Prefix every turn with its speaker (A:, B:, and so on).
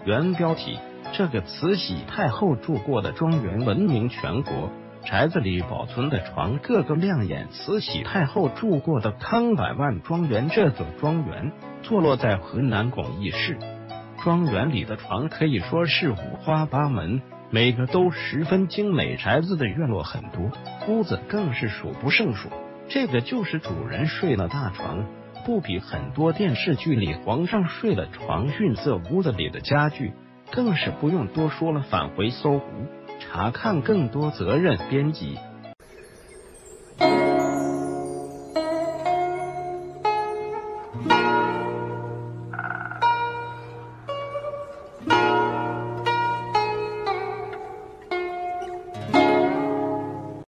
A: 原标题：这个慈禧太后住过的庄园闻名全国。宅子里保存的床个个亮眼。慈禧太后住过的康百万庄园，这座庄园坐落在河南巩义市。庄园里的床可以说是五花八门，每个都十分精美。宅子的院落很多，屋子更是数不胜数。这个就是主人睡了大床，不比很多电视剧里皇上睡了床逊色。屋子里的家具更是不用多说了，返回搜狐查看更多。责任编辑